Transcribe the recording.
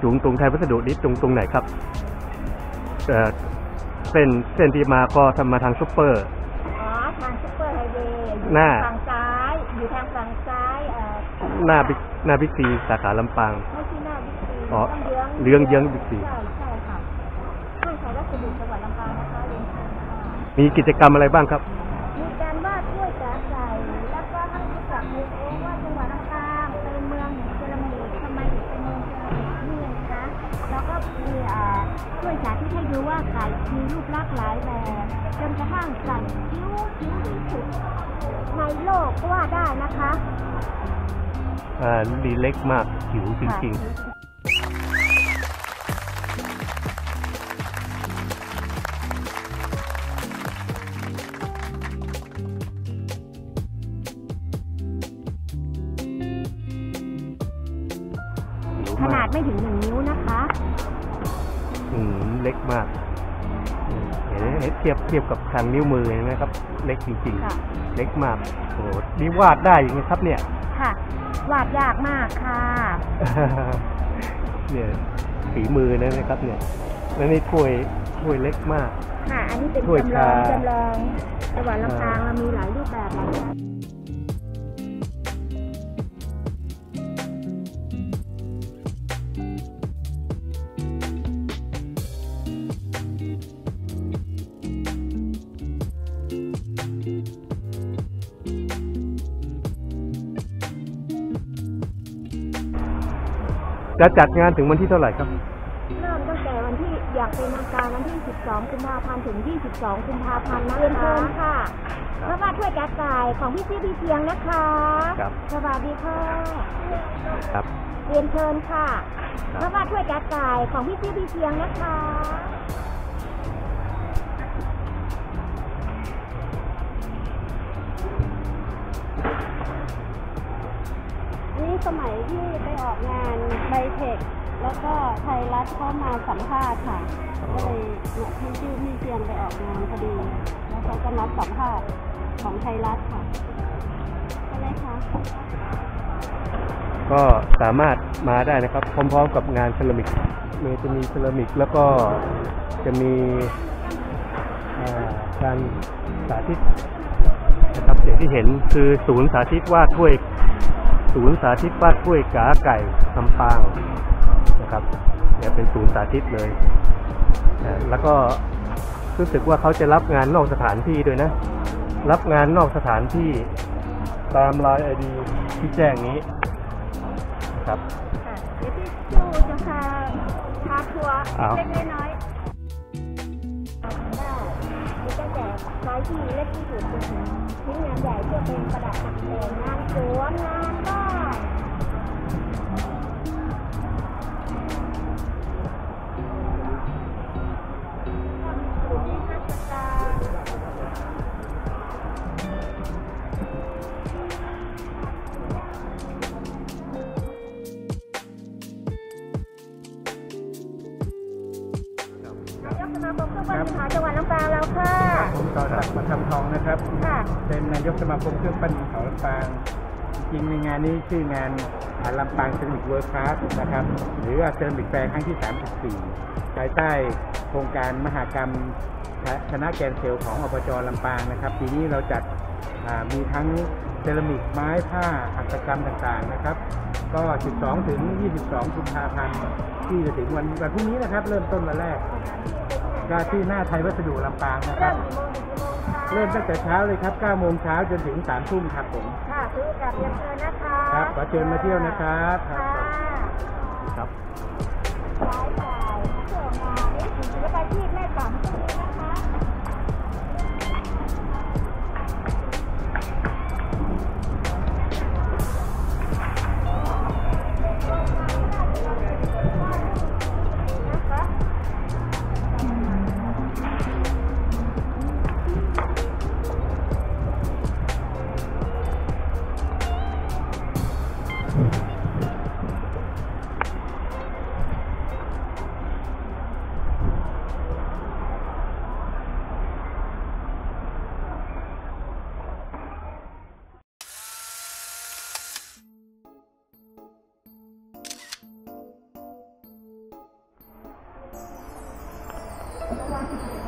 ตรงไทยวัสดุนี้ตรงไหนครับเส้นที่มาก็ทำมาทางซุปเปอร์ทางซุปเปอร์ไฮเวย์อยู่ทางฝั่งซ้ายหน้าบิ๊กซีสาขาลำปางไม่ใช่หน้าบิ๊กซีเยื้องบิ๊กซีใช่ค่ะห้างไทยวัสดุจังหวัดลำปางนะคะเรียนเชิญค่ะมีกิจกรรมอะไรบ้างครับมีการวาดถ้วยกาไก่แล้วก็ให้รู้จักเองว่าจังหวัดลำปางเป็นเมืองเซรามิกทำไมถึงเป็นเมืองเซรามิกนี่นะคะแล้วก็มีถ้วยสาธิตให้ดูว่าไก่มีรูปลักษณ์หลายแบบจนกระทั่งไก่คิ้วที่สุดในโลกก็ว่าได้นะคะดีเล็กมากหิวจริงๆขนาดไม่ถึง1 นิ้วนะคะเล็กมากเทียบกับทางนิ้วมือนะครับเล็กจริงๆเล็กมากโอ้นี่วาดได้ยังไงครับเนี่ยค่ะวาดยากมากค่ะเนี่ยฝีมือนะครับเนี่ยแล้วนี่ถ้วยเล็กมากค่ะอันนี้เป็นจำลองจังหวัดลำปางมีหลายรูปแบบหลายจะจัดงานถึงวันที่เท่าไหร่ครับเริ่มตั้งแต่วันที่อย่างเป็นทางการวันที่12 กุมภาพันธ์ถึง22 กุมภาพันธ์นะเรียนเชิญค่ะเพราะว่าถ้วยกาไก่ของพี่เพียงนะคะสวัสดีค่ะครับเรียนเชิญค่ะเพราะว่าถ้วยกาไก่ของพี่เพียงนะคะนี่สมัยที่ไปออกงานไบเทคแล้วก็ไทยรัฐเข้ามาสัมภาษณ์ค่ะก็เลยพี่เพียงไปออกงานพอดีแล้วเขาก็นัดสัมภาษณ์ของไทยรัฐค่ะอะไรคะก็สามารถมาได้นะครับพร้อมๆกับงานเซรามิกจะมีเซรามิกแล้วก็จะมีการสาธิตนะครับอย่างที่เห็นคือศูนย์สาธิตวาดถ้วยกาไก่ลำปางนะครับเนี่ยเป็นศูนย์สาธิตเลยแล้วก็รู้สึกว่าเขาจะรับงานนอกสถานที่ด้วยนะรับงานนอกสถานที่ตามไลน์ ID ที่แจ้งนี้นะครับเดี๋ยวพี่จูจะพาทัวร์เล็กน้อยได้มีตั้งแต่ไซส์ที่เล็กที่สุดจนถึงชิ้นงานใหญ่เพื่อเป็นประดับตกแต่งงานสวนงานบ้านสมาคมเครื่องปั้นดินเผาจังหวัดลำปางแล้วค่ะผมต่อศักดิ์ประคำทองนะครับเป็นนายกสมาคมเครื่องปั้นดินเผาลำปางจริงในงานนี้ชื่องานลำปางเซรามิกเวิร์คคลาสนะครับหรือว่าเซรามิกแฟร์ครั้งที่34ภายใต้โครงการมหกรรมชนะแกนเซลของอบจ.ลำปางนะครับปีนี้เราจัดมีทั้งเซรามิกไม้ผ้าหัตถกรรมต่างๆนะครับก็12 ถึง 22 กุมภาพันธ์ที่จะถึงวันพรุ่งนี้นะครับเริ่มต้นวันแรกก็ที่หน้าไทยวัสดุลำปางนะครับเริ่มตั้งแต่เช้าเลยครับ 9 โมงเช้าจนถึง 3 ทุ่มครับผมค่ะซื้อกับเรียนเชิญนะคะครับขอเชิญมาเที่ยวนะครับครับย้ายไปเที่ยวงานนี้ถึงจะไปที่แม่ต่ำตรงนี้นะคะค